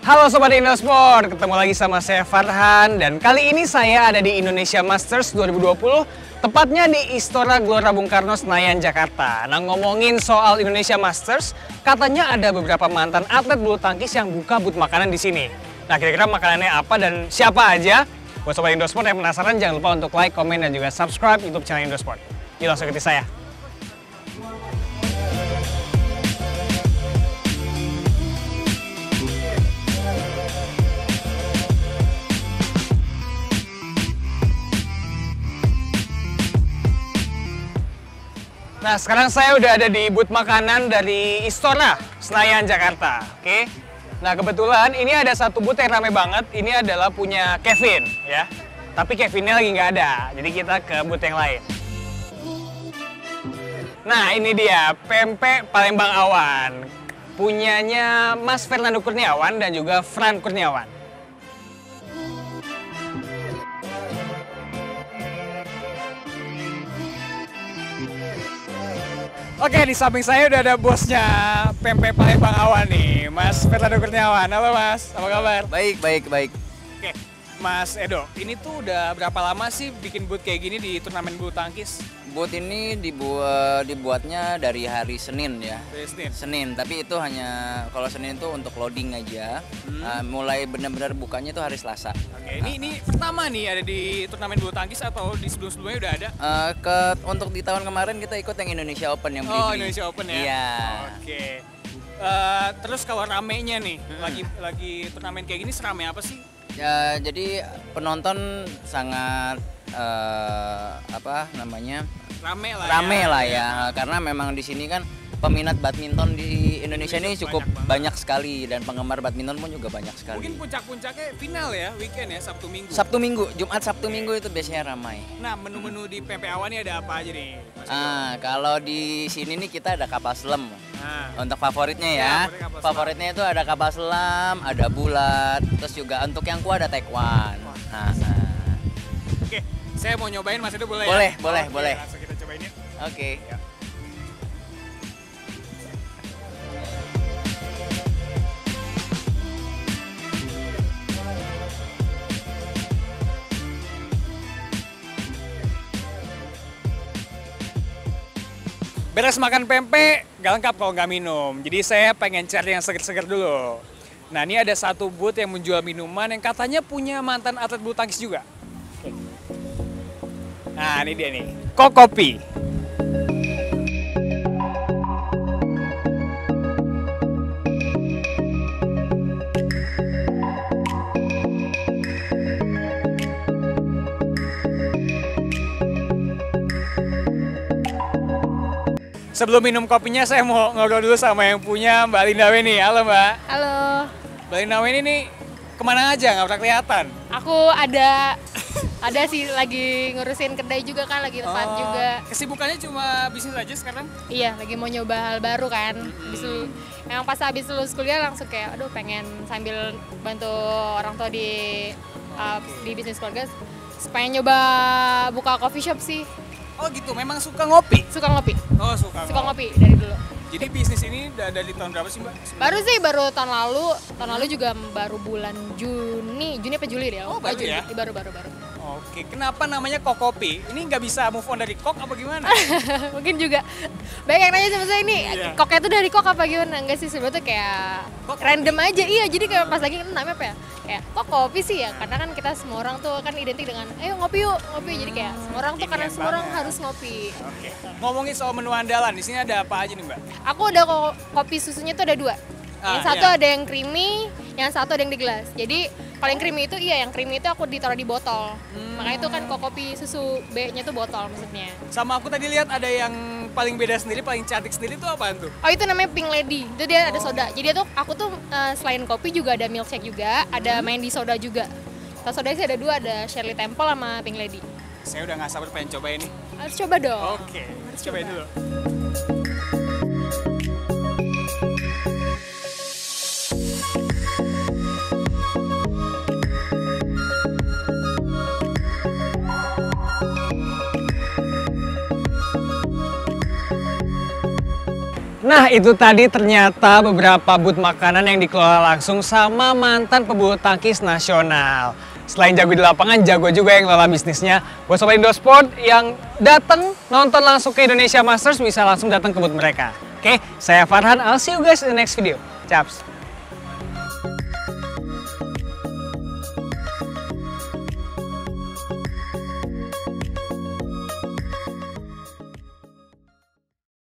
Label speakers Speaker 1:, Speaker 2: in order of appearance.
Speaker 1: Halo Sobat Indosport, ketemu lagi sama saya Farhan dan kali ini saya ada di Indonesia Masters 2020, tepatnya di Istora Gelora Bung Karno, Senayan, Jakarta. Nah, ngomongin soal Indonesia Masters, katanya ada beberapa mantan atlet bulu tangkis yang buka booth makanan di sini. Nah, kira-kira makanannya apa dan siapa aja? Buat Sobat Indosport yang penasaran, jangan lupa untuk like, komen, dan juga subscribe YouTube channel Indosport. Yuk langsung ikuti saya. Nah, sekarang saya udah ada di booth makanan dari Istora Senayan, Jakarta. Oke. Nah, kebetulan ini ada satu booth yang ramai banget. Ini adalah punya Kevin, ya. Tapi Kevinnya lagi nggak ada. Jadi kita ke booth yang lain. Nah, ini dia pempek Palembang Awan. Punyanya Mas Fernando Kurniawan dan juga Fran Kurniawan. Oke, di samping saya udah ada bosnya pempek Palembang Awan nih, Mas Fernando Kurniawan. Halo Mas, apa kabar?
Speaker 2: Baik.
Speaker 1: Oke, Mas Edo, ini tuh udah berapa lama sih bikin booth kayak gini di turnamen bulu tangkis?
Speaker 2: Booth ini dibuatnya dari hari Senin ya.
Speaker 1: Dari Senin?
Speaker 2: Senin, tapi itu hanya kalau Senin itu untuk loading aja. Mulai benar-benar bukanya itu hari Selasa.
Speaker 1: Oke, ini pertama nih ada di turnamen bulu tangkis atau di sebelum-sebelumnya udah ada?
Speaker 2: Untuk di tahun kemarin kita ikut yang Indonesia Open yang beli.
Speaker 1: Oh, Indonesia Open ya?
Speaker 2: Iya.
Speaker 1: Oke. Terus kalau ramenya nih, lagi turnamen kayak gini serame apa sih?
Speaker 2: Ya, jadi penonton sangat rame lah ya. Karena memang di sini kan peminat badminton di Indonesia ini cukup banyak sekali dan penggemar badminton pun juga banyak sekali.
Speaker 1: Mungkin puncak-puncaknya final ya, weekend ya, Sabtu Minggu.
Speaker 2: Sabtu Minggu, Jumat Sabtu Minggu itu biasanya ramai.
Speaker 1: Nah, menu-menu di pempek Awan ini ada apa aja nih?
Speaker 2: Kalau di sini nih kita ada kapal selam. Untuk favoritnya ya. Favoritnya itu ada kapal selam, ada bulat, terus juga untuk yang kuah ada tekwan.
Speaker 1: Oke, saya mau nyobain, Mas Edo boleh ya?
Speaker 2: Boleh.
Speaker 1: Langsung kita cobain ya.
Speaker 2: Oke.
Speaker 1: Ya. Beres makan pempek, gak lengkap kalau nggak minum. Jadi saya pengen cari yang seger-seger dulu. Nah, ini ada satu booth yang menjual minuman yang katanya punya mantan atlet bulu tangkis juga. Oke. Nah, ini dia nih, Kokopi. Sebelum minum kopinya, saya mau ngobrol dulu sama yang punya, Mbak Linda Weni. Halo Mbak.
Speaker 3: Halo.
Speaker 1: Mbak Linda Weni nih kemana aja, nggak pernah kelihatan?
Speaker 3: Aku ada sih lagi ngurusin kedai juga kan, lagi tempat juga.
Speaker 1: Kesibukannya cuma bisnis aja sekarang?
Speaker 3: Iya, lagi mau nyoba hal baru kan. Yang pas habis lulus kuliah langsung kayak, aduh pengen sambil bantu orang tua di bisnis keluarga, supaya nyoba buka coffee shop sih.
Speaker 1: Oh gitu, memang suka ngopi?
Speaker 3: Suka ngopi.
Speaker 1: Oh, suka
Speaker 3: ngopi dari dulu.
Speaker 1: Jadi bisnis ini udah dari tahun berapa sih Mbak?
Speaker 3: Baru tahun lalu. Tahun lalu juga baru bulan Juni apa Juli deh.
Speaker 1: Oh, baru ya?
Speaker 3: Baru.
Speaker 1: Oke, kenapa namanya Kokopi? Ini nggak bisa move on dari kok apa gimana?
Speaker 3: Mungkin juga banyak yang nanya sama saya ini, koknya itu dari kok apa gimana? Enggak sih, sebetulnya kayak random aja. Iya, jadi kayak pas lagi namanya apa ya? Kayak kok kopi sih ya, karena kan kita semua orang tuh kan identik dengan ayo ngopi yuk, ngopi. Jadi kayak semua orang tuh karena semua orang harus ngopi.
Speaker 1: Oke. Ngomongin soal menu andalan, di sini ada apa aja nih Mbak?
Speaker 3: Aku udah kopi susunya tuh ada dua. Yang satu ada yang creamy, yang satu ada yang di gelas. Jadi paling creamy itu yang creamy itu aku ditaruh di botol. Makanya itu kan kopi susu B-nya tuh botol maksudnya.
Speaker 1: Sama aku tadi lihat ada yang paling beda sendiri, paling cantik sendiri itu apaan tuh?
Speaker 3: Oh, itu namanya Pink Lady. Itu dia ada soda. Jadi itu aku tuh selain kopi juga ada milkshake juga, ada main di soda juga. Tas soda sih ada dua, ada Shirley Temple sama Pink Lady.
Speaker 1: Saya udah nggak sabar pengen coba ini.
Speaker 3: Harus coba dong.
Speaker 1: Oke, cobain dulu. Nah, itu tadi ternyata beberapa booth makanan yang dikelola langsung sama mantan pebulu tangkis nasional. Selain jago di lapangan, jago juga yang ngelola bisnisnya. Buat Sobat Indosport yang datang nonton langsung ke Indonesia Masters bisa langsung datang ke booth mereka. Oke, saya Farhan, I'll see you guys in the next video. Caps!